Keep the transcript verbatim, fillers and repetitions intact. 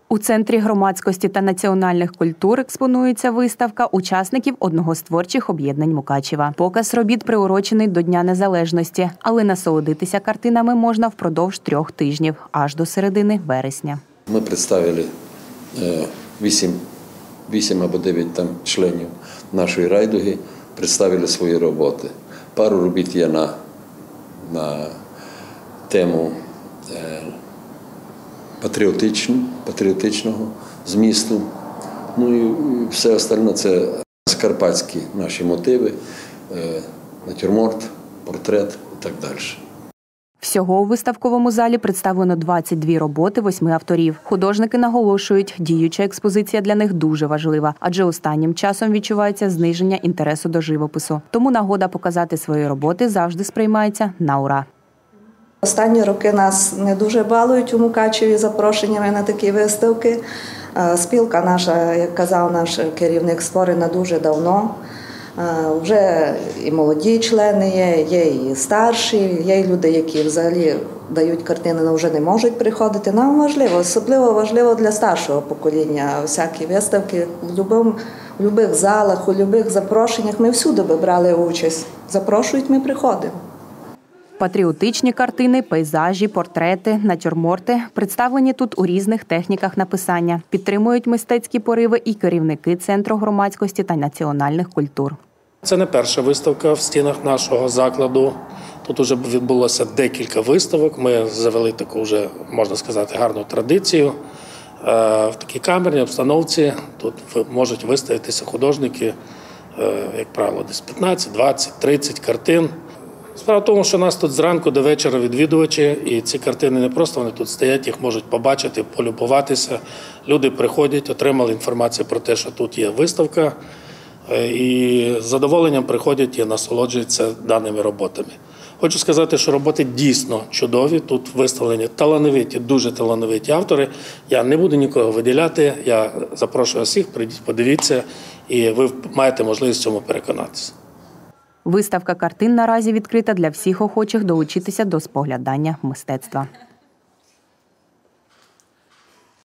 У Центрі громадськості та національних культур експонується виставка учасників одного з творчих об'єднань Мукачева. Показ робіт приурочений до Дня Незалежності, але насолодитися картинами можна впродовж трьох тижнів, аж до середини вересня. Ми представили вісім, вісім або дев'ять там членів нашої райдуги, представили свої роботи. Пару робіт є на, на тему Патріотичну, патріотичного змісту. Ну і все остальне – це скарпатські наші мотиви, натюрморт, портрет і так далі. Всього у виставковому залі представлено двадцять дві роботи восьми авторів. Художники наголошують, діюча експозиція для них дуже важлива, адже останнім часом відчувається зниження інтересу до живопису. Тому нагода показати свої роботи завжди сприймається на ура. Останні роки нас не дуже балують у Мукачеві запрошеннями на такі виставки. Спілка наша, як казав наш керівник, створена дуже давно. Вже і молоді члени є, є і старші, є і люди, які взагалі дають картини, але вже не можуть приходити. Нам важливо, особливо важливо для старшого покоління всякі виставки. В будь-яких залах, у будь-яких запрошеннях ми всюди би брали участь. Запрошують, ми приходимо. Патріотичні картини, пейзажі, портрети, натюрморти представлені тут у різних техніках написання. Підтримують мистецькі пориви і керівники Центру громадськості та національних культур. Це не перша виставка в стінах нашого закладу. Тут вже відбулося декілька виставок. Ми завели таку вже, можна сказати, гарну традицію. В такій камерній обстановці тут можуть виставитися художники, як правило, десь п'ятнадцять, двадцять, тридцять картин. Справа в тому, що нас тут зранку до вечора відвідувачі, і ці картини не просто вони тут стоять, їх можуть побачити, полюбуватися. Люди приходять, отримали інформацію про те, що тут є виставка, і з задоволенням приходять і насолоджуються даними роботами. Хочу сказати, що роботи дійсно чудові, тут виставлені талановиті, дуже талановиті автори. Я не буду нікого виділяти, я запрошую всіх, прийдіть, подивіться, і ви маєте можливість в цьому переконатися. Виставка картин наразі відкрита для всіх охочих долучитися до споглядання мистецтва.